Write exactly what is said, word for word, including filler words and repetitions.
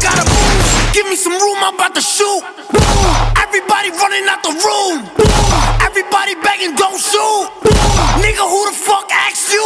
gotta move. Give me some room, I'm about to shoot. Everybody running out the room. Everybody begging, don't shoot. Nigga, who the fuck asked you?